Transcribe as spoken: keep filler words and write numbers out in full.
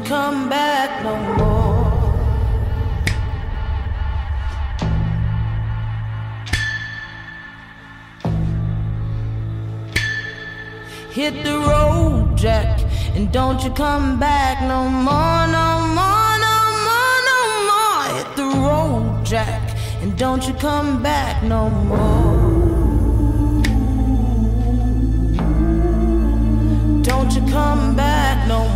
come back no more. Hit the road, Jack, and don't you come back no more, no more, no more, no more. Hit the road, Jack, and don't you come back no more. Don't you come back no more.